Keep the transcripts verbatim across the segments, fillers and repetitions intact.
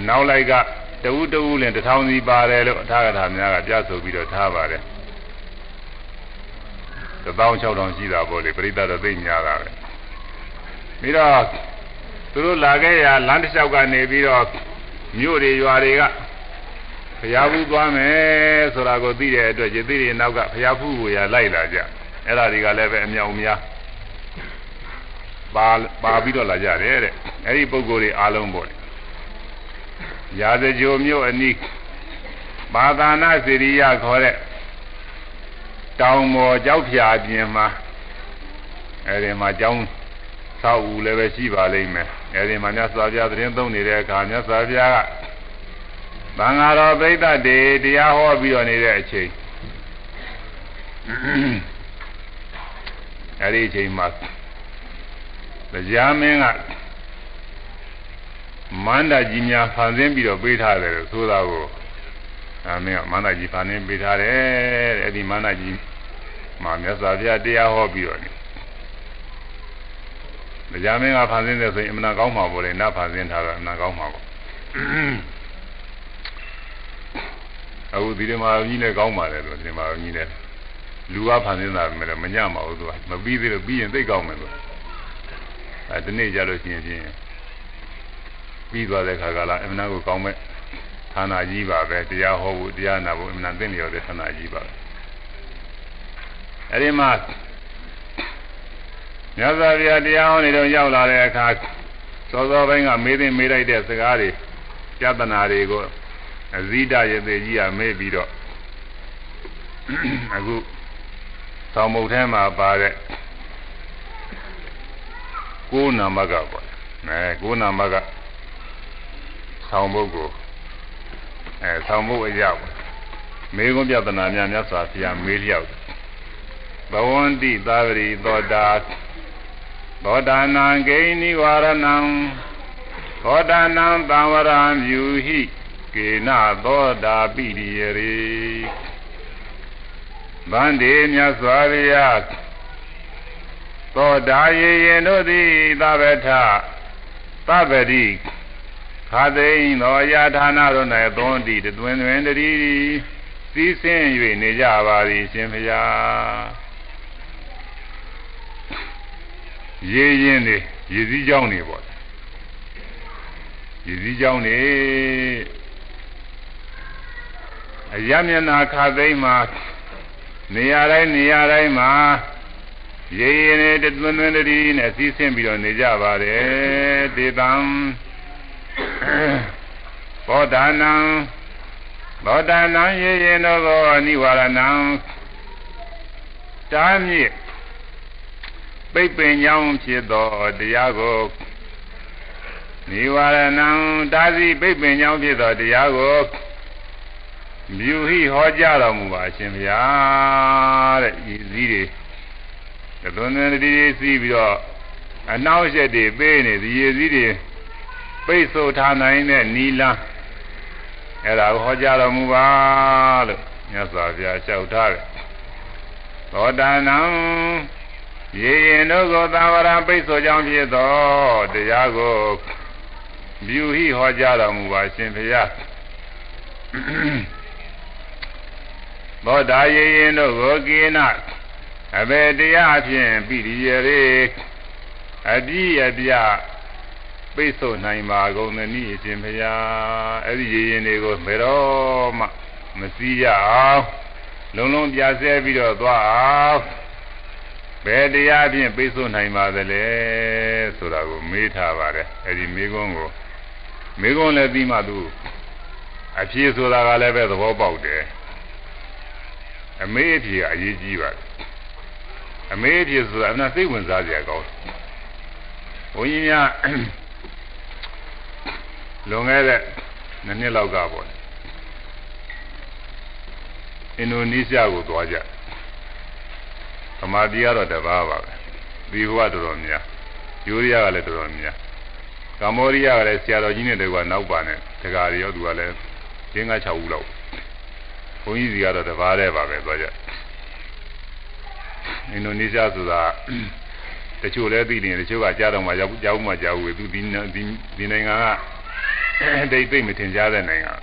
နောက်လိုက်ကတဝူးတဝူးလည်းတစ်ထောင်စီပါတယ်လို့အထာကထာများကပြဆိုပြီးတော့ထားပါတယ်တစ်သောင်းခြောက်ထောင်ရှိတာပေါ့လေပရိသတ်တော့သိများတာပဲပြီးတော့သူတို့လာခဲ့ရလမ်းတစ်လျှောက်ကနေပြီးတော့မြို့တွေရွာတွေကဘုရားဘူးသွားမယ်ဆိုတာကိုသိတဲ့အတွက်ယသိတွေနောက်ကဘုရားဘူးကိုရလိုက်လာကြအဲ့ဒါတွေကလည်းပဲအမြောက်များပါပါပြီးတော့လာကြတယ်တဲ့အဲ့ဒီပုံကိုယ်တွေအားလုံးပေါ့ရာဇကြိုမြို့အနီးဘာသာနာစေရိယခေါ်တဲ့တောင်ပေါ်ကြောက်ဖြာပြင်မှာအဲ့ဒီမှာကျောင်းဆောက်ဦးလည်းပဲရှိပါလိမ့်မယ်အဲ့ဒီမှာမြတ်စွာဘုရားသတင်းသုံးနေတဲ့အခါမြတ်စွာဘုရားကသံဃာတော်ပိဋကတွေတရားဟောပြီးတော့နေတဲ့အချိန်အဲ့ဒီအချိန်မှာတရားမင်းကမန္တကြီးများဖန်ဆင်းပြီးတော့ပေးထားတယ်လို့ဆိုတာကိုအဲမင်းကမန္တကြီးဖန်ဆင်းပေးထားတယ်တဲ့အဲ့ဒီမန္တကြီးမှာမြတ်စွာဘုရားတရားဟောပြီးတော့နေတရားမင်းကဖန်ဆင်းတယ်ဆိုရင်အမှန်ကောင်းမှာပေါ့လေနတ်ဖန်ဆင်းထားတာအမှန်ကောင်းမှာပေါ့အခုဒီမှာကြီးလည်းကောင်းပါလေလို့ဒီမှာကြီးလည်းလူကဖန်ဆင်းတာပဲမညမှာဘူးသူကမပြီးသေးလို့ပြီးရင်သိကောင်းမယ်လို့အဲဒီနေ့ကြလို့ရှိရင်ချင်းပြီးသွားတဲ့ခါကလာအမှန်ကိုကောင်းမဲ့ဌာနကြီးပါပဲတရားဟောဖို့တရားနာဖို့အမှန်သိလျော်တဲ့ဌာနကြီးပါပဲအဲဒီမှာမြတ်စွာဘုရားတရားဟောနေတော့ရောက်လာတဲ့အခါစောစောပိုင်းကမေးသိမေးလိုက်တဲ့စကားတွေပြဿနာတွေကိုအဇိဒရသေးကြီးကမေးပြီးတော့အခုသောမုတ်ထဲမှာပါတဲ့ကိုးနာမကပေါ့အဲကိုးနာမကဆောင်းဘုတ်ကိုအဲဆောင်းဘုတ်အရာပေါ့မေခွန်းပြဿနာများမြတ်စွာဘုရားမေးလျောက်ဘဝန္တိသာဝရိသောတာသောတာနံဂိဏိဝရဏံသောတာနံသံဝရံမြူဟိကေနသောတာပိရိယရေဗန္တိမြတ်စွာဘုရားသောတာယေယေတို့သည်သဗ္ဗထသဗ္ဗတိခါသိင်သောယာဌာနတို့၌သွန်တိတွင်တွင်တည်းစည်းစင်း၍နေကြပါသည်ရှင်ဘုရားရေရင်နေရည်စည်းကြောင်းနေပေါ့ရည်စည်းကြောင်းနေအယမျက်နာခါသိင်မှာနေရာတိုင်းနေရာတိုင်းမှာရေရင်နေတွင်တွင်တည်းနဲ့စည်းစင်းပြီးတော့နေကြပါတယ်ဒေတံဘောဓနံဘောဓနံရေရင်တို့ကိုနိဝရဏံတားမြစ်ပိတ်ပင်ကြောင်းဖြစ်သောတရားကိုနိဝရဏံတားစီပိတ်ပင်ကြောင်းဖြစ်သောတရားကိုမြူဟိဟောကြားတော်မူပါရှင်ဗျာတဲ့ဤစည်းတွေသွန်သွန်တည်းစီးပြီးတော့အနှောက်အယှက်တွေပေးနေဒီရည်စည်းတွေပိတ်ဆို့ထားနိုင်တဲ့နီလန်းအဲ့ဒါကိုဟောကြားတော်မူပါလို့မြတ်စွာဘုရားလျှောက်ထားတယ်သောတာနံရေရင်တို့ကိုသာဝရပိတ်ဆို့ကြောင်းဖြစ်သောတရားကိုမြူဟိဟောကြားတော်မူပါရှင်ဘုရားသောတာရေရင်တို့ကိုကိနအဘေတရားဖြင့်ပိရိယရေအပြည့်အပြပိတ်ဆို့နိုင်ပါကုန်သနည်းအရှင်ဘုရားအဲ့ဒီရေရင်တွေကိုဘယ်တော့မှမစည်းရအောင်လုံးလုံးပြဆဲပြီးတော့သွားအောင်ဘယ်တရားဖြင့်ပိတ်ဆို့နိုင်ပါသလဲဆိုတာကိုမေးထားပါတယ်အဲ့ဒီမေးခွန်းကိုမေးခွန်းလည်းပြီးမှသူအဖြေဆိုတာကလည်းပဲသဘောပေါက်တယ်အမေးအဖြေကအရေးကြီးပါတယ်အမေးအဖြေဆိုတာအမှန်စိတ်ဝင်စားစရာကောင်းတယ်ဘုန်းကြီးများလွန်ခဲ့တဲ့နှစ်နှစ်လောက်ကပေါ့အင်ဒိုနီးရှားကိုသွားကြသမာဓိကတော့တပါးပါပဲဒီဘဝတော်တော်များယူရီးယားကလည်းတော်တော်များကမ္ဘောဒီးယားကလည်းဆရာတော်ကြီးနဲ့တကွာနောက်ပါနဲ့တကားရောသူကလည်းရင်းကား၆ဦးလောက်ဘုန်းကြီးစီကတော့တပါးတည်းပါပဲသွားကြအင်ဒိုနီးရှားဆိုတာတချို့လည်းသိတယ်တချို့ကကြားတော့မှရောက်ရောက်မှကြားဦးသူဒီဒီနိုင်ငံကတိတ်သိမ့်မထင်ရှားတဲ့နိုင်ငံ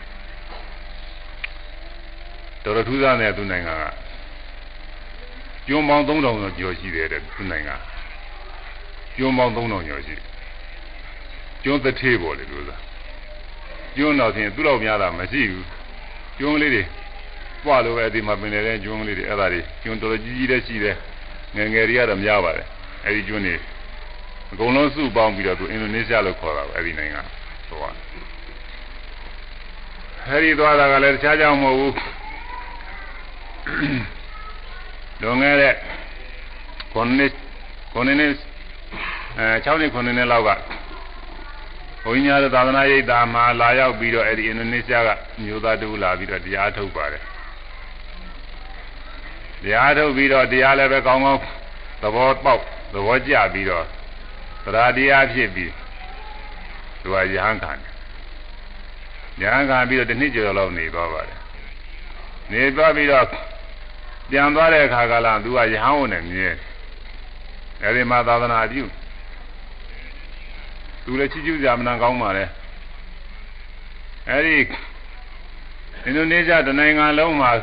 တော်တော်ထူးဆန်းတဲ့သူနိုင်ငံကကျွန်းပေါင်းသုံးထောင်ကျော်ရှိတယ်တဲ့သူနိုင်ငံကျွန်းပေါင်းသုံးထောင်ကျော်ရှိကျွန်းတစ်ထေးပေါ်လေလို့သာကျွန်းတော့ဖြင့်သူ့လောက်များတာမရှိဘူးကျွန်းလေးတွေပွားလို့ပဲဒီမှာပင်နေတဲ့ကျွန်းလေးတွေအဲ့ဒါတွေကျွန်းတော်တော်ကြီးကြီးတဲ့ရှိတယ်ငယ်ငယ်တွေကတော့များပါတယ်အဲ့ဒီကျွန်းတွေအကုန်လုံးစုပေါင်းပြီးတော့သူအင်ဒိုနီးရှားလို့ခေါ်တာပဲအဲ့ဒီနိုင်ငံသွားအဲ့ဒီသွားတာကလည်းတခြားကြောင်မဟုတ်ဘူးလွန်ခဲ့တဲ့ခုနှစ်ခုနှစ်နဲ့အဲ၆နှစ်ခုနှစ်နဲ့လောက်ကဘုန်းကြီးများသာသနာ့ရိပ်သာမှာလာရောက်ပြီးတော့အဲ့ဒီအင်ဒိုနီးရှားကမျိုးသားတူလာပြီးတော့တရားထုတ်ပါတယ်တရားထုတ်ပြီးတော့တရားလည်းပဲကောင်းကောင်းသဘောပေါက်သဘောကျပြီးတော့သရတရားဖြစ်ပြီးသူကရဟန်းခံတယ်ရဟန်းခံပြီးတော့တစ်နှစ်ကျော်လောက်နေသွားပါတယ်နေသွားပြီးတော့ပြန်သွားတဲ့အခါကလည်းသူကရဟန်းဝင်နေမြဲအဲဒီမှာသာသနာပြုသူလည်းချီးကျူးကြမနာကောင်းပါလေအဲဒီအင်ဒိုနီးရှားတနိုင်ငံလုံးမှာ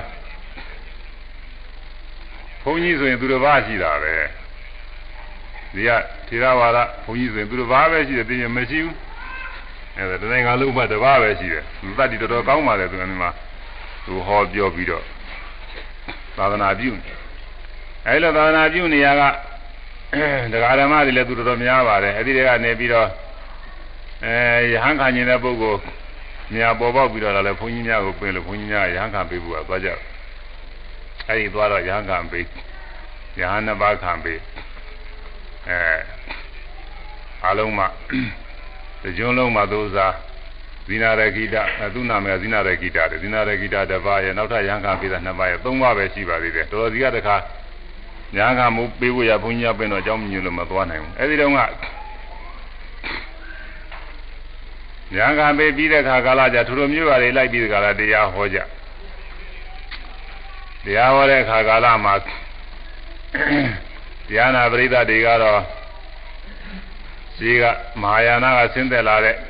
ဘုန်းကြီးဆိုရင်သူတစ်ပါးရှိတာပဲဒီကထေရဝါဒဘုန်းကြီးဆိုရင်သူတစ်ပါးပဲရှိတယ်သိရင်မရှိဘူးအဲဒါတနိုင်ငံလုံးမှာတစ်ပါးပဲရှိတယ်သူတတ်တည်တော်တော်ကောင်းပါလေသူကမှသူဟောပြောပြီးတော့သာသနာပြုအဲလိုသာသနာပြုနေရကတရားဓမ္မတွေလည်းသူတော်တော်များပါတယ်အဲဒီတွေကနေပြီးတော့အဲရဟန်းခံနေတဲ့ပုဂ္ဂိုလ်များပေါ်ပေါက်ပြီးတော့လည်းဘုန်းကြီးများကိုပြင်လို့ဘုန်းကြီးများရဟန်းခံပေးဖို့ကသွားကြအဲဒီသွားတော့ရဟန်းခံပေးရဟန်းနှစ်ပါးခံပေးအဲအလုံးမှဒီကျွန်းလုံးမှာသူစားဇိနာရဂိတသူ့နာမည်ဇိနာရဂိတတယ်ဇိနာရဂိတတစ်ပါးရဲ့နောက်ထပ်ရဟန်းခံပေးတာနှစ်ပါးရဲ့သုံးပါးပဲရှိပါသေးတယ်တော်တော်စီကတခါရဟန်းခံမှုပေးဖို့ရဘုန်းကြီးပြင်တော့အကြောင်းမညွှန်လို့မသွားနိုင်ဘူးအဲဒီတော့ကရဟန်းခံပေးပြီးတဲ့ခါကာလကြထူထူမျိုးပါလေလိုက်ပြီးတဲ့ခါလာတရားဟောကြတရားဟောတဲ့ခါကာလမှာတရားနာပရိသတ်တွေကတော့ဒီကမဟာယာနကဆင်းသက်လာတဲ့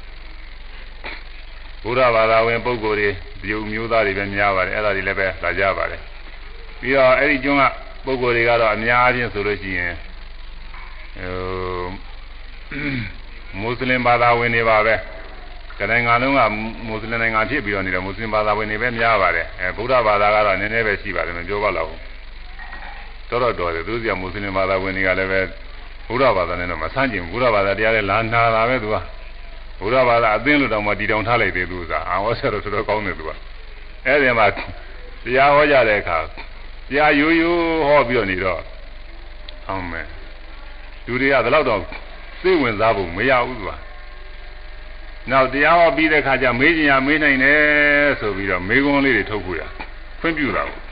ဘုရားဘာသာဝင်ပုဂ္ဂိုလ်တွေဒီမျိုးသားတွေပဲများပါတယ်အဲ့ဒါတွေလည်းပဲလာကြပါတယ်ပြီးတော့အဲ့ဒီကျွန်းကပုဂ္ဂိုလ်တွေကတော့အများကြီးဆိုလို့ရှိရင်ဟိုမွတ်စလင်ဘာသာဝင်တွေပါပဲကနိုင်ငံလုံးကမွတ်စလင်နိုင်ငံဖြစ်ပြီးတော့နေတယ်မွတ်စလင်ဘာသာဝင်တွေပဲများပါတယ်အဲဗုဒ္ဓဘာသာကတော့နည်းနည်းပဲရှိပါတယ်မပြောပါတော့ဘူးတော်တော်တော်တယ်သူတို့ကမွတ်စလင်ဘာသာဝင်တွေကလည်းပဲဘုရားဘာသာနဲ့တော့မဆန့်ကျင်ဘုရားဘာသာတရားလည်းလာနာတာပဲသူကဘုရားဘာသာအသိလို့တောင်မှတည်တောင်ထားလိုက်သေးသူကအာဝဆရာတော်တော်ကောင်းတယ်သူကအဲ့ဒီမှာတရားဟောကြတဲ့အခါတရားရိုးရိုးဟောပြီးတော့နေတော့အောင်မယ်လူတွေကဘယ်တော့တော့စိတ်ဝင်စားဖို့မရဘူးသူကနောက်တရားဟောပြီးတဲ့အခါကျမေးချင်ရမေးနိုင်တယ်ဆိုပြီးတော့မေးခွန်းလေးတွေထုတ်ဖို့ရခွင့်ပြုတာပေါ့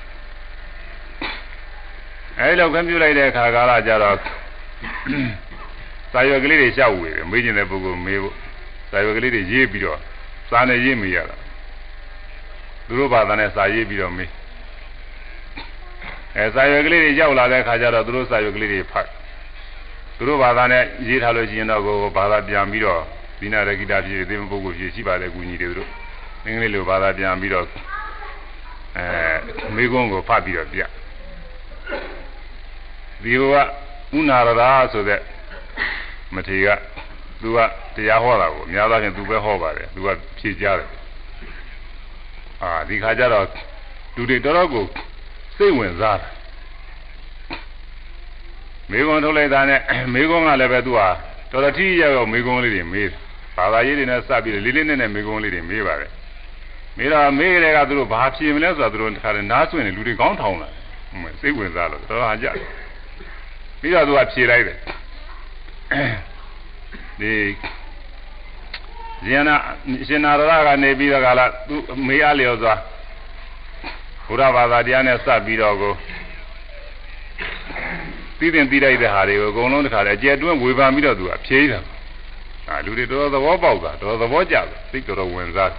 အဲဒီလောက်ခွင့်ပြုလိုက်တဲ့အခါကာလကျတော့စာရွက်ကလေးတွေရှောက်ဝေတယ်မေးချင်တဲ့ပုဂ္ဂိုလ်မေးဖို့စာရွက်ကလေးတွေရေးပြီးတော့စာနဲ့ရေးမေးရတာသူတို့ဘာသာနဲ့စာရေးပြီးတော့မေးအဲစာရွက်ကလေးတွေရောက်လာတဲ့အခါကျတော့သူတို့စာရွက်ကလေးတွေဖတ်သူတို့ဘာသာနဲ့ရေးထားလို့ရှိရင်တော့ကိုဘာသာပြန်ပြီးတော့ဒီနာရဂိတာဖြစ်သေးတဲ့ပုဂ္ဂိုလ်ဖြစ်ရှိပါတယ်ကူညီတယ်သူတို့အင်္ဂလိပ်လိုဘာသာပြန်ပြီးတော့အဲမိကုန်းကိုဖတ်ပြီးတော့ပြဒီကဥနာရရာဆိုတဲ့မထေရကသူကတရားဟောတာကိုအများအားဖြင့်သူပဲဟောပါတယ်သူကဖြေကြားတယ်အာဒီခါကျတော့လူတွေတော်တော်ကိုစိတ်ဝင်စားတယ်မိကုန်းထုတ်လိုက်တာနဲ့မိကုန်းကလည်းပဲသူကတော်တော်ထိရောက်ရောက်မိကုန်းလေးတွေမေးတယ်ဘာသာရေးတွေနဲ့စပြီးလေးလေးနက်နက်မိကုန်းလေးတွေမေးပါတယ်မေးတော့မေးကြတဲ့ကသူတို့ဘာဖြေမလဲဆိုတော့သူတို့တခါတည်းနားဆွင့်နေလူတွေကောင်းထောင်လာစိတ်ဝင်စားလို့တော်တော်ဟာကြပြီးတော့သူကဖြေလိုက်တယ်ဒီဇေနာရှင်နာရကနေပြီးတော့ကလာသူမေးအားလျော်စွာဘုရားဘာသာတရားနဲ့စပြီးတော့ကိုသိတဲ့သိလိုက်တဲ့ဟာတွေကိုအကုန်လုံးတခါတည်းအကျယ်တွင်းဝေဖန်ပြီးတော့သူကဖြေးတာအာလူတွေတော်တော်သဘောပေါက်တာတော်တော်သဘောကျတယ်သိတော်တော်ဝင်စား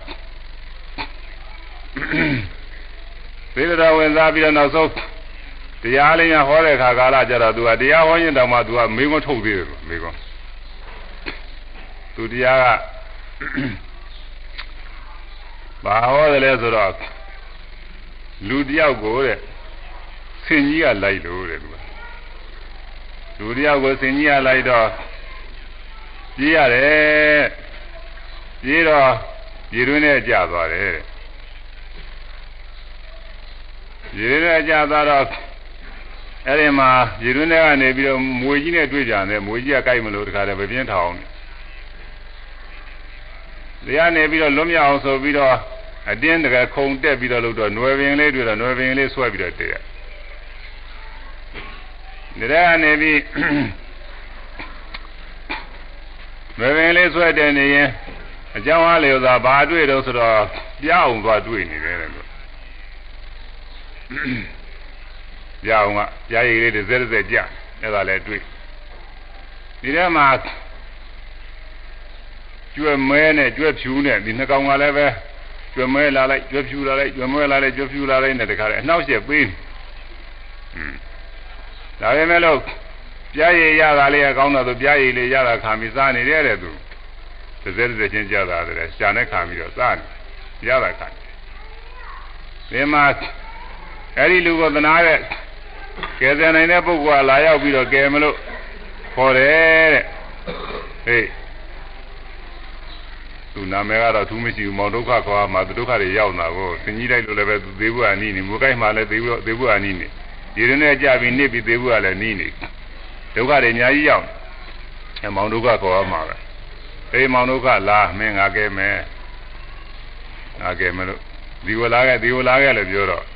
သိတော်ဝင်စားပြီးတော့နောက်ဆုံးတရားလေးညာဟောတဲ့ခါကာလကျတော့သူကတရားဟောရင်တောင်မှသူကမေးခွန်းထုတ်သေးတယ်မေးခွန်းသူတရားကဘာဟောတယ်လဲဆိုတော့လူတယောက်ကိုတဲ့ဆင်ကြီးကလိုက်လို့တဲ့သူကလူတယောက်ကိုဆင်ကြီးကလိုက်တော့ပြေးရတယ်ပြေးတော့ရေတွင်းနဲ့ကျသွားတယ်တဲ့ရေတွင်းနဲ့ကျသွားတော့အဲ့ဒီမှာရေတွင်းထဲကနေပြီးတော့မွေကြီးနဲ့တွေ့ကြတယ်မွေကြီးကကြိုက်မလို့တခါတည်းပြင်းထောင်တယ်တရားနေပြီးတော့လွတ်မြောက်အောင်ဆိုပြီးတော့အတင်းတကခုံတက်ပြီးတော့လို့တော့ຫນွယ်ပင်လေးတွေ့တော့ຫນွယ်ပင်လေးဆွဲပြီးတော့တည့်ရတရားနေပြီးຫນွယ်ပင်လေးဆွဲတယ်နေရင်အကြောင်းအားလျော်စွာဘာတွေ့တော့ဆိုတော့ပြအောင်သွားတွေ့နေတယ်လို့ပြအောင်ကပြားရည်လေးတစ်စက်တစ်စက်ကြအဲ့ဒါလည်းတွေ့ဒီထဲမှာကျွဲ့မဲနဲ့ကျွဲ့ဖြူနဲ့ဒီနှစ်ကောင်ကလည်းပဲကျွဲ့မဲလာလိုက်ကျွဲ့ဖြူလာလိုက်ကျွဲ့မဲလာလိုက်ကျွဲ့ဖြူလာလိုက်နဲ့တခါလေအနှောက်အယှက်ပေးอืมဒါပေမဲ့လို့ပြားရည်ရတာလေးကကောင်းတော့သူပြားရည်လေးရတာခံပြီးစားနေတယ်တဲ့သူတစ်စက်တစ်စက်ချင်းကြတာတဲ့ရှာနဲ့ခံပြီးတော့စားနေရတာခံဒီမှာအဲ့ဒီလူကသနာတဲ့ကဲစံနိုင်တဲ့ပုဂ္ဂိုလ်ကလာရောက်ပြီးတော့ကဲမလို့ခေါ်တယ်တဲ့ဟေးသူနာမည်ကတော့သူမရှိဘူးမောင်ဒုက္ခခေါ်မှာသူဒုက္ခတွေရောက်လာကိုသင်ကြီးလိုက်လို့လည်းပဲသူသေးဘူးအနီးနေမူကိုက်မှလည်းသေးဘူးသေးဘူးအနီးနေဒီရင်းနဲ့ကြပြီးနစ်ပြီးသေးဘူးကလည်းနီးနေဒုက္ခတွေအများကြီးရောက်အဲမောင်ဒုက္ခခေါ်မှာပဲအေးမောင်ဒုက္ခလာမင်းငါကဲမယ်ငါကဲမလို့ဒီဝလာခဲ့ဒီဝလာခဲ့လို့ပြောတော့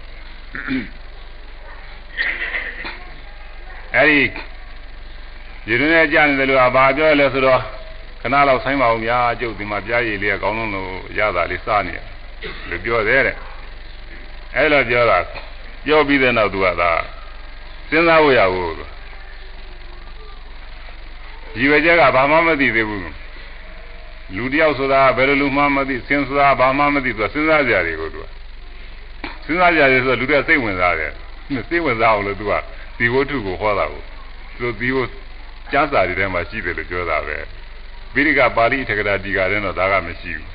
အဲ့ဒီဒီရင်းနဲ့ကြာနေတယ်လို့ဘာပြောလဲဆိုတော့ခဏလောက်ဆိုင်းပါအောင်များကျုပ်ဒီမှာပြားရည်လေးကကောင်းလုံးလို့ရတာလေးစားနေတယ်လို့ပြောသေးတယ်အဲ့လိုပြောတာပြောပြီးတဲ့နောက်သူကသာစဉ်းစားဖို့ရဘူးဒီဝေကျကဘာမှမသိသေးဘူးလူတယောက်ဆိုတာဘယ်လိုလူမှမသိစဉ်းစားဘာမှမသိသူကစဉ်းစားကြရတယ်ကိုသူကစဉ်းစားကြရတယ်ဆိုတော့လူတွေကစိတ်ဝင်စားတယ်စိတ်ဝင်စားအောင်လို့သူကဒီဝတ္ထုကိုဟောတာကိုသူဒီကိုကျမ်းစာတွေထဲမှာရှိတယ်လို့ပြောတာပဲဗိရိကပါဠိထက္ကရာဒီကာတဲ့တော့ဒါကမရှိဘူး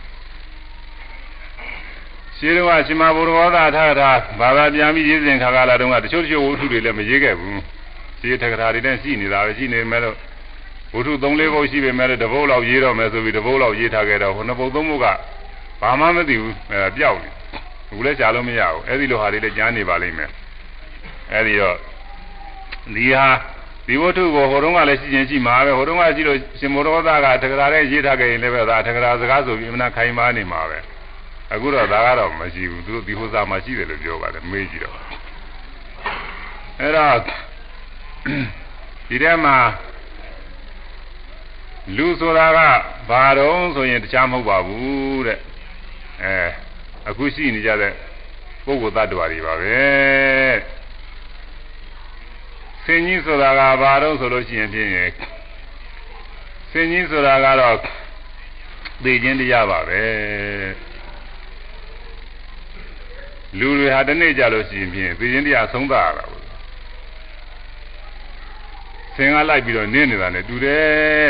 ရှင်းတော့ရှင်မဘုရောသာထထဘာသာပြန်ပြီးရေးစဉ်ခါကာလတုန်းကတချို့တချို့ဝတ္ထုတွေလည်းမရေးခဲ့ဘူးရှင်းထက္ကရာတွေလည်းရှိနေတာပဲရှိနေမယ်လို့ဝတ္ထုသုံးလေးပုဒ်ရှိပေမဲ့တပုတ်လောက်ရေးတော့မယ်ဆိုပြီးတပုတ်လောက်ရေးထားခဲ့တော့ဟိုနှစ်ပုဒ်သုံးပုဒ်ကဘာမှမသိဘူးအဲပျောက်နေဘူးလည်းရှားလို့မရဘူးအဲ့ဒီလိုဟာတွေလည်းကြားနေပါလိမ့်မယ်အဲ့ဒီတော့ဒီဟာဒီဝတ္ထုကိုဟိုတုန်းကလည်းရှိချင်းရှိမှာပဲဟိုတုန်းကရှိလို့ရှင်မောရောသားကတက္ကရာနဲ့ရေးထားခဲ့ရင်လည်းပဲဒါတက္ကရာစကားဆိုပြီးမနာခိုင်မာနေမှာပဲအခုတော့ဒါကတော့မရှိဘူးသူတို့ဒီဟိုစာမှာရှိတယ်လို့ပြောပါတယ်မေးကြည့်တော့အဲ့တော့ဒီထဲမှာလူဆိုတာကဘာတော့ဆိုရင်တခြားမဟုတ်ပါဘူးတဲ့အဲအခုရှိနေကြတဲ့ပုဂ္ဂိုလ်သတ္တဝါတွေပါပဲဆင်းကြီးဆိုတာကဘာတော့ဆိုလို့ရှိရင်ဖြင့်ဆင်းကြီးဆိုတာကတော့သိခြင်းတရားပါပဲလူတွေဟာတနေ့ကြလို့ရှိရင်ဖြင့်သိခြင်းတရားဆုံးသရတာပေါ့ဆင်းကလိုက်ပြီးတော့နင်းနေတာနဲ့တူတယ်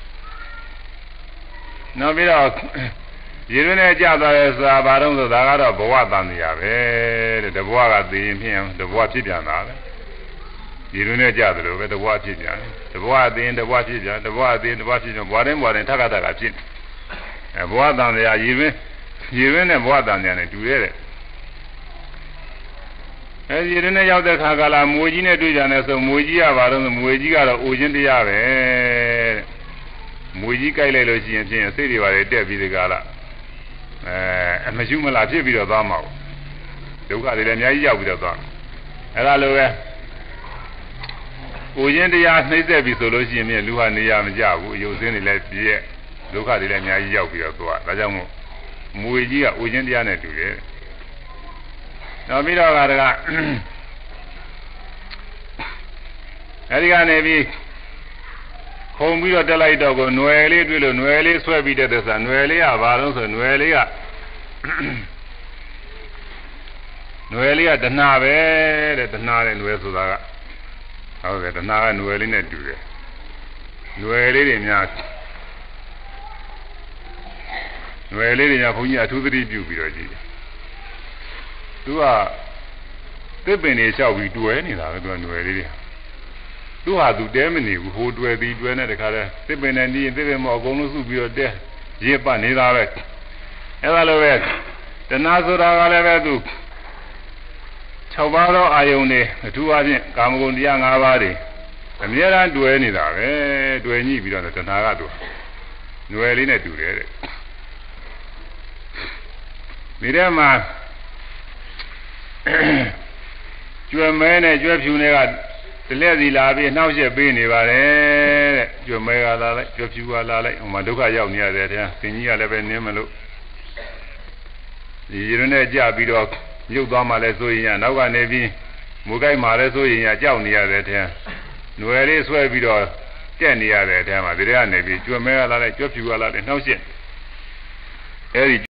နောက်ပြီးတော့ရေရင်းနဲ့ကြာသွားတယ်ဆိုတာဘာတော့ဆိုဒါကတော့ဘဝတန်တရားပဲတဲ့တဘဝကသိရင်ဖြင့်တဘဝဖြစ်ပြန်တာပဲဒီလိုနဲ့ကြတယ်လို့ပဲတဘွားဖြစ်ပြန်တယ်တဘွားအသိတဘွားဖြစ်ပြန်တဘွားအသိတဘွားဖြစ်ပြန်ဘွားတိုင်းဘွားတိုင်းထပ်ခါထပ်ခါဖြစ်အဲဘွားတန်တရားရည်ရင်းရည်ရင်းနဲ့ဘွားတန်တရားနဲ့တူရဲတဲ့အဲဒီရင်းနဲ့ရောက်တဲ့ခါကလာမွေကြီးနဲ့တွေ့ကြတယ်ဆိုမွေကြီးကဘာလို့မွေကြီးကတော့အိုခြင်းတရားပဲမွေကြီးကြိုက်လိုက်လို့ရှိရင်ဖြင့်စိတ်တွေပါလေတက်ပြီးဒီကလာအဲအမရှုမလားဖြစ်ပြီးတော့သွားမှာဒုက္ခတွေလည်းအများကြီးရောက်ပြီးတော့သွားအဲဒါလိုပဲကိုရင်တရားနှိမ့်ဆက်ပြီဆိုလို့ရှိရင်လူဟာနေရမကြဘူးအယုတ်စင်းတွေလည်းပြည့်ဒုက္ခတွေလည်းအများကြီးရောက်ပြီးတော့သွားဒါကြောင့်မို့မွေကြီးကအိုခြင်းတရားနဲ့တူတယ်နောက်ပြီးတော့ကတကအဲဒီကနေပြီးခုံပြီးတော့တက်လိုက်တော့ကိုຫນွယ်လေးတွေ့လို့ຫນွယ်လေးဆွဲပြီးတဲ့သစ္စာຫນွယ်လေးကဘာလို့ဆိုຫນွယ်လေးကຫນွယ်လေးကတဏှာပဲတဲ့တဏှာတဲ့ຫນွယ်ဆိုတာကဟုတ်ကဲ့တဏှာကຫນွယ်လေးနဲ့တူတယ်ຫນွယ်လေးတွေများຫນွယ်လေးတွေညာဘုန်းကြီးအထူးသတိပြုပြီးတော့ကြည့်သူကသစ်ပင်တွေလျှောက်ပြီးတွယ်နေတာပဲသူကຫນွယ်လေးတွေသူဟာသူတဲမနေဘူးဟိုတွယ်ပြီးတွယ်နေတခါလဲသစ်ပင်နဲ့နီးရင်သစ်ပင်မအကုန်လုံးစုပြီးတော့တဲရစ်ပတ်နေတာပဲအဲဒါလိုပဲတဏှာဆိုတာကလည်းပဲသူ၆ပါးသောအာယုန်တွေအထူးအဖြင့်ကာမဂုဏ်တရား၅ပါးတွေအများအားတွယ်နေတာပဲတွယ်ညှိပြီးတော့တဏှာကသူຫນွယ်လေးနဲ့တူတယ်တဲ့ဒီထဲမှာကျွဲမဲနဲ့ကျွဲဖြူနဲ့ကတလက်စီလာပြီးနှောက်ရက်ပေးနေပါတယ်တဲ့ကျွဲမဲကလာလိုက်ကျွဲဖြူကလာလိုက်ဟိုမှာဒုက္ခရောက်နေရတယ်တဲ့သင်ကြီးကလည်းပဲနင်းမလို့ဒီရုံနဲ့ကြပြီးတော့မြုပ်သွားမှလည်းဆိုရင်ရနောက်ကနေပြီးမူကိုက်မှလည်းဆိုရင်ရကြောက်နေရတယ်တဲ့ຫນွယ်လေးဆွဲပြီးတော့တက်နေရတယ်တဲ့မှာဒီထဲကနေပြီးကျွဲမဲကလာလိုက်ကျွဲဖြူကလာလိုက်နှောက်ရက်အဲဒီ